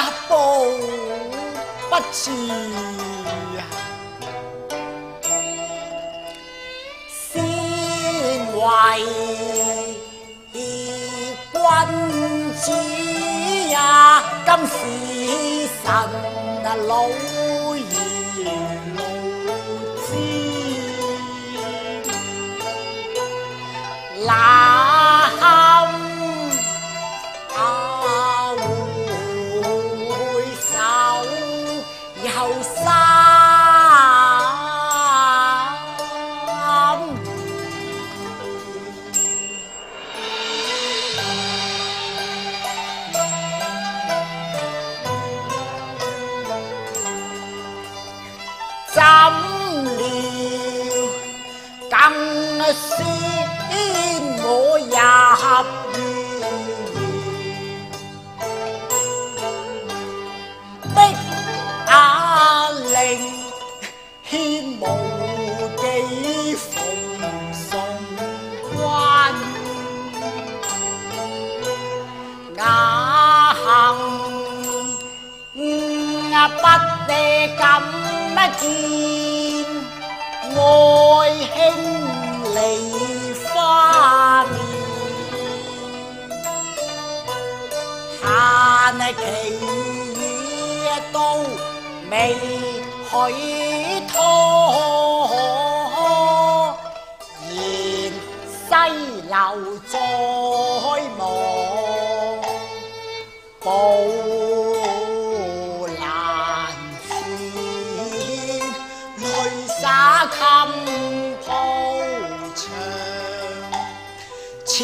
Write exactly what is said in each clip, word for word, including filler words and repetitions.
步不遲呀，先為君子呀，今時辰啊老而路之，那堪啊回首又三。怎料更先我入園，的阿玲牽無幾奉送關，雅幸啊不捨敢見愛兄梨花面，限期都未許拖，言西樓再望報。灑襟鋪牆，千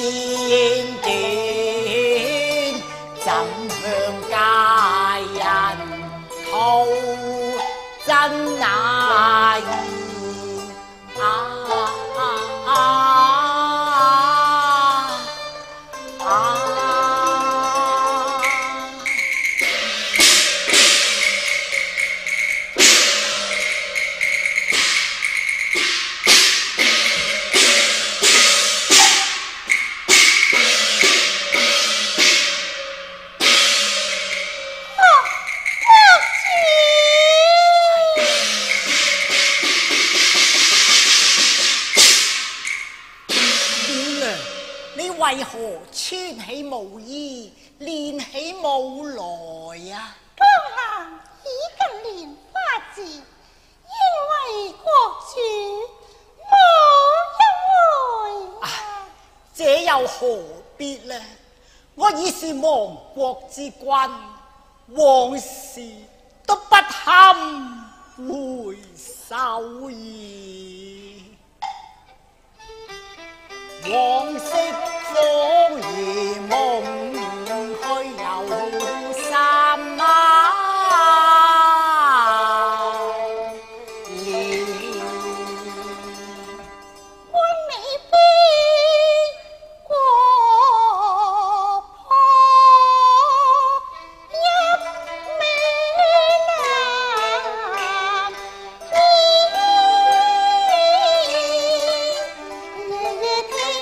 件怎向佳人吐真那言啊啊啊啊！為何穿起毛衣，練起舞來呀？ 剛行已近蓮花節，應為國主無一回。 啊，這又何必呢？我已是亡國之君，往事都不堪回首矣。往昔風如夢去又三晚了， quan美悲國破一美男，夜夜聽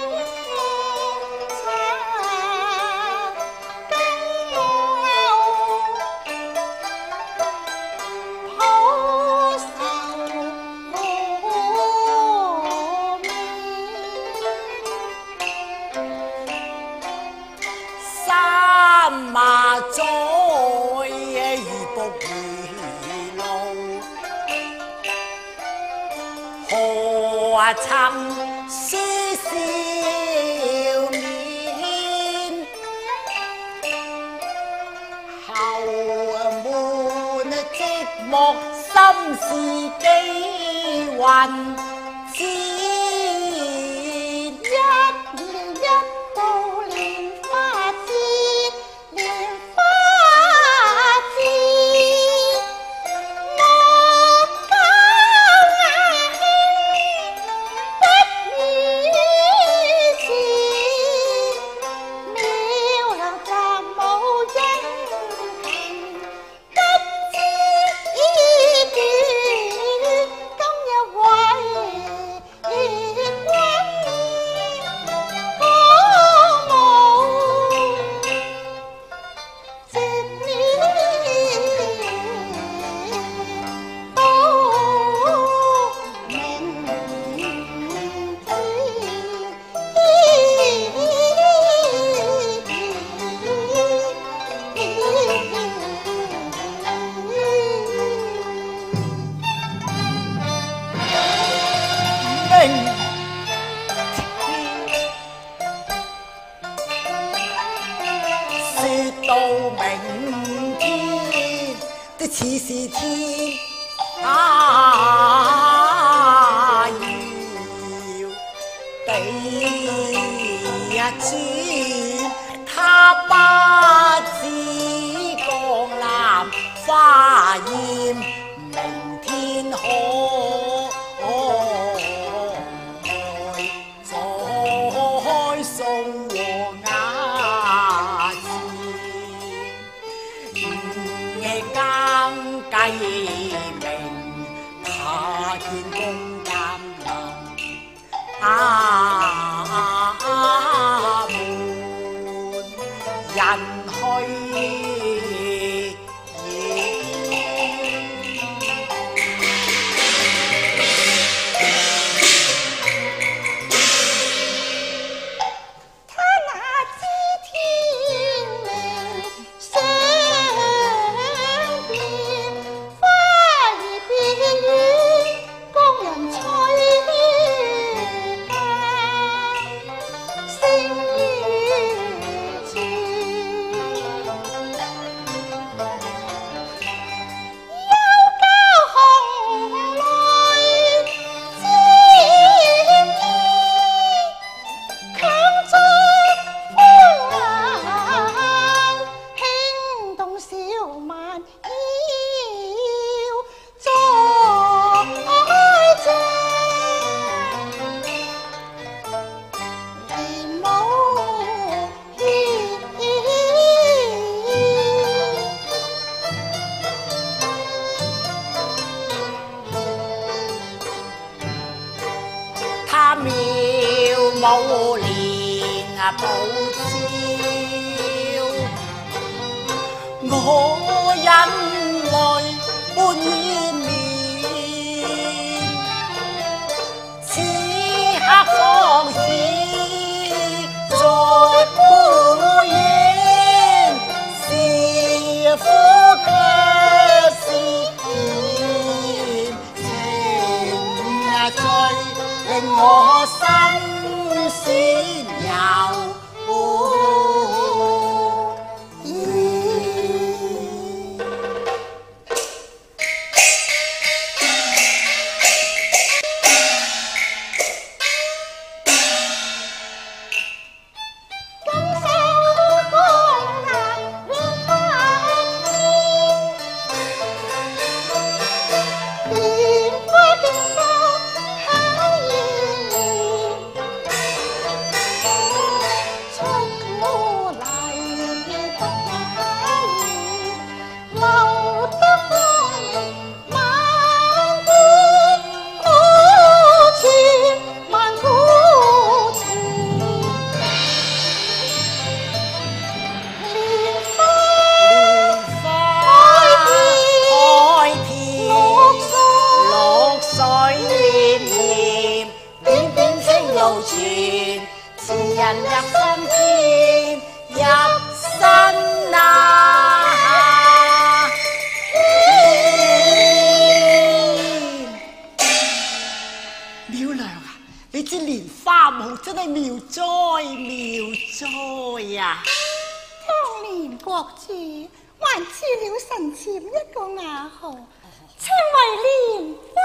麻在如僕如路，何曾思笑面？後滿寂寞，心事幾雲知。 今日為似是天啊要地一轉，他不知江南花艷，明天可再送和雅錢，夜更計明，他見公監林啊門人去。妙舞蓮啊寶招，我因淚半掩面，此刻芳菲在孤燕，是苦卻是甜，情啊醉令我心鮮有意。 今宵江南月花天，蓮花經收海燕蓮，出母嚟得雅言，留得芳名萬古古傳，萬古傳。蓮花花開遍綠水綿綿，點點青露泉，詞人入心田，入身啊妙娘啊，你支蓮花舞真係妙哉妙哉呀！ 當年國主還賜了神妾一個雅號，稱為蓮花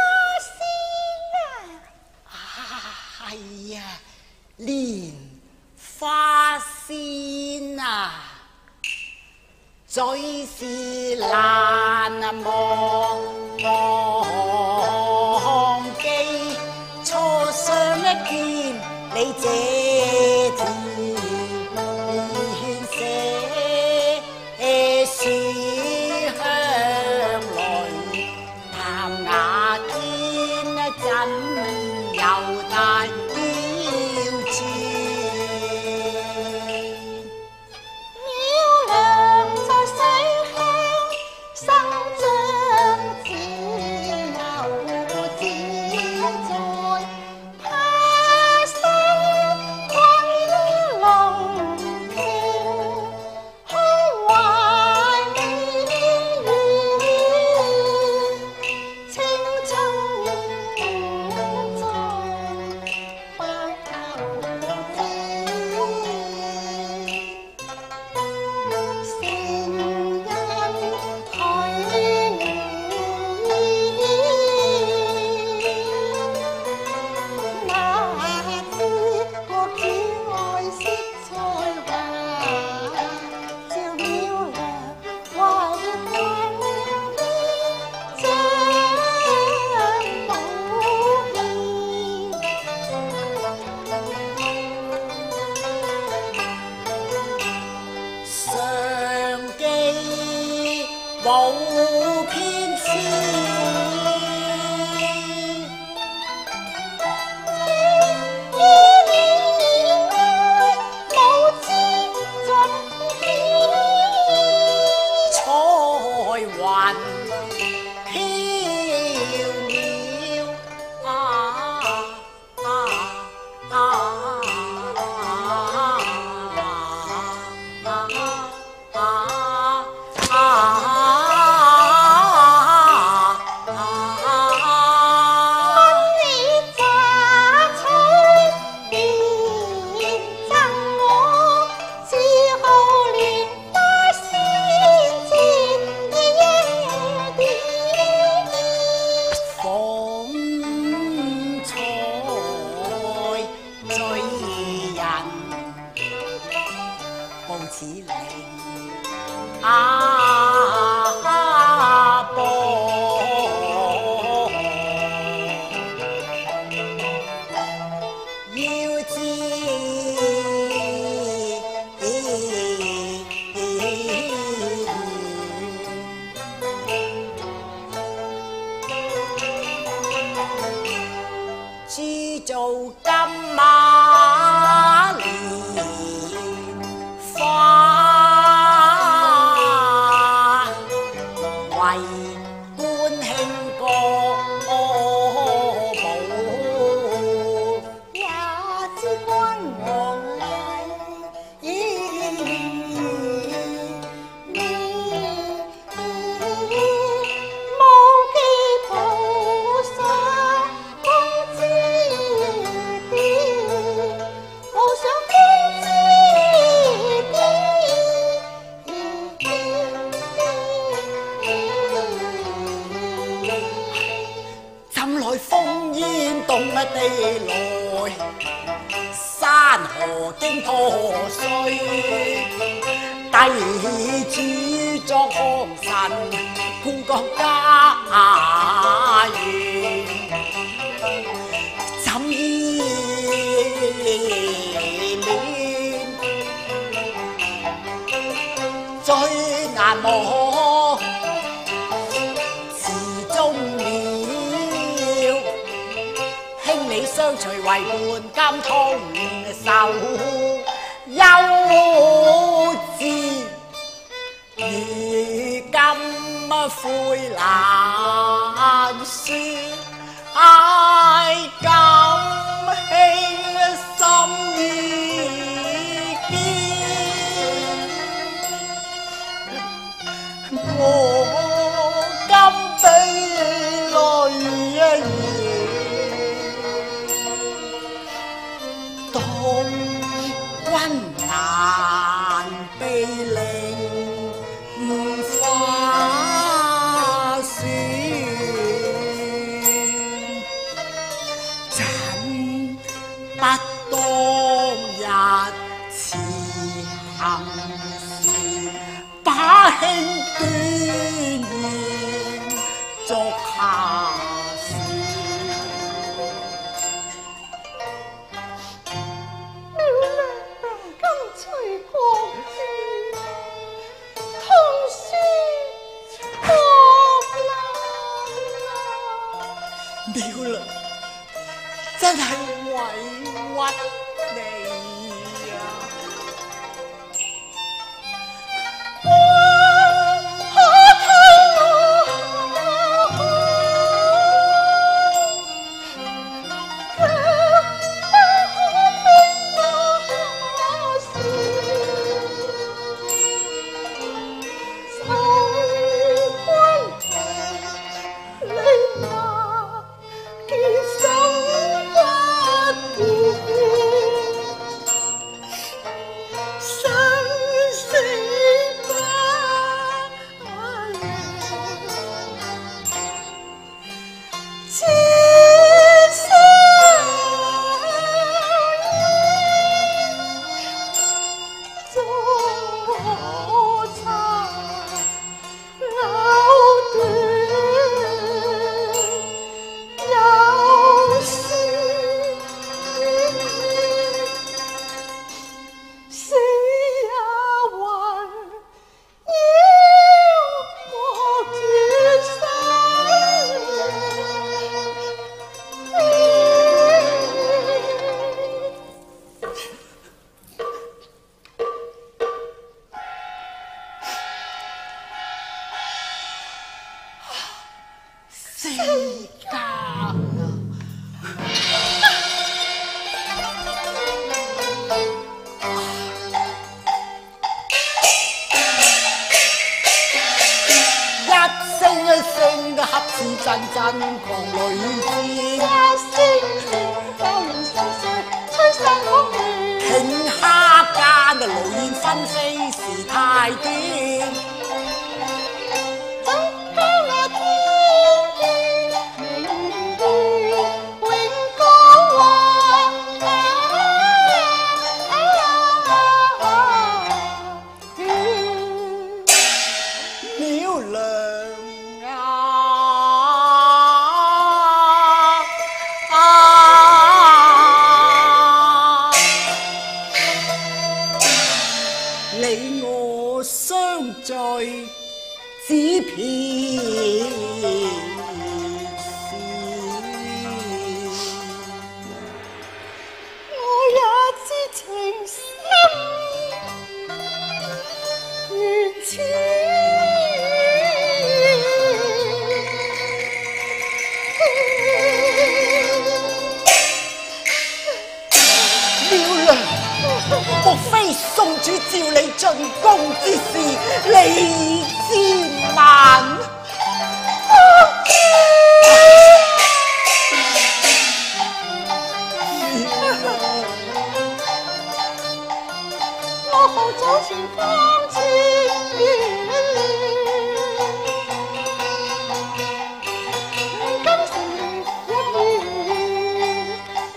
仙啊！ 啊，係呀，蓮花仙啊，最是難忘忘記，初相一見你這甜寫書香淚，淡雅天真又大標籤。 妙娘在西鄉生長自由自在，他生困難無偏私。 生不間啊！一聲一聲嘅合似陣陣狂雷戰， 一聲聲教人心碎，吹散風雨。 頃刻間嘅雷電紛飛時太短。你我相聚只片時， 我也知情深緣淺。 妙娘，莫非宋主召你進宮之事，你知難？ 我好早前方知，今時一年。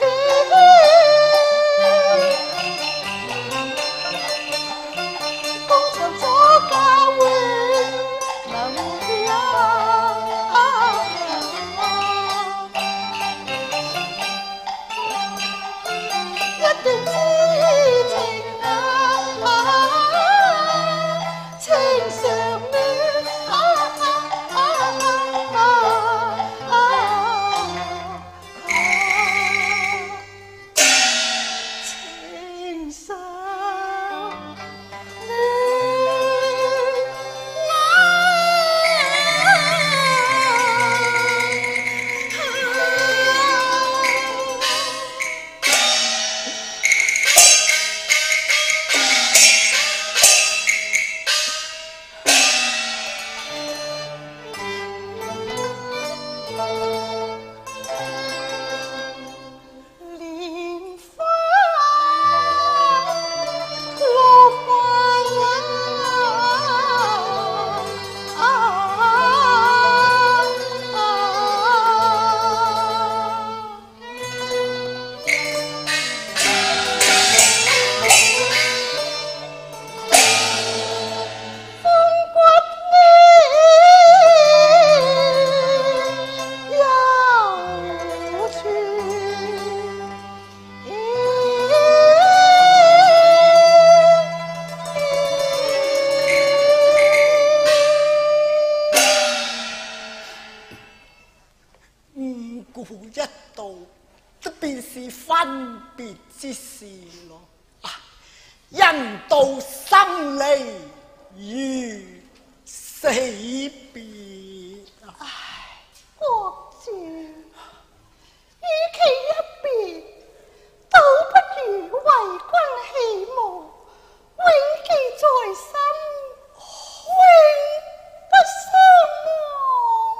一道，都便是分別之事咯。啊，人道生離如死別。 唉，國主，與其一別，倒不如為君起舞，永記在心，永不相忘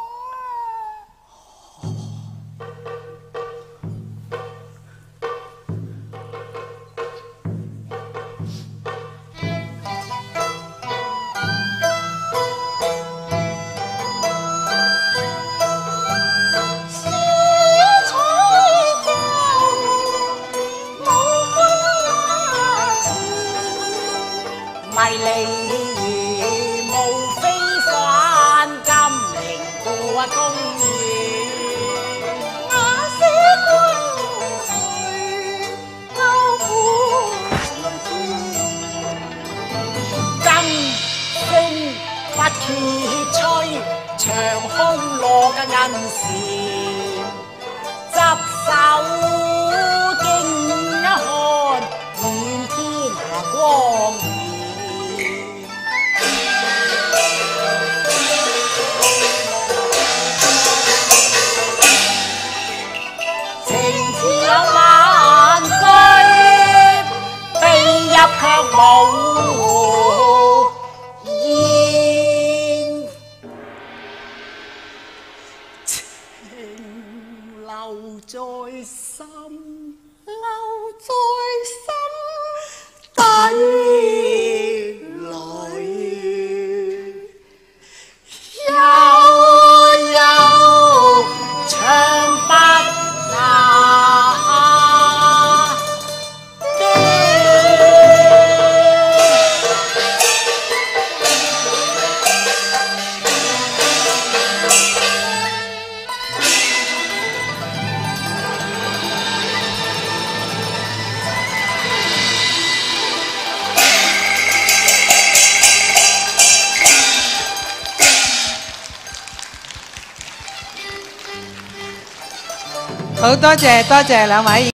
啊！ 迷離無非返金陵過公園， 那些君去勾苦來金星不揭吹，長空落嘅銀線，執手經一看，滿天下光。 留在心， 留在心底里，悠悠唱不下的。 好多謝多謝兩位。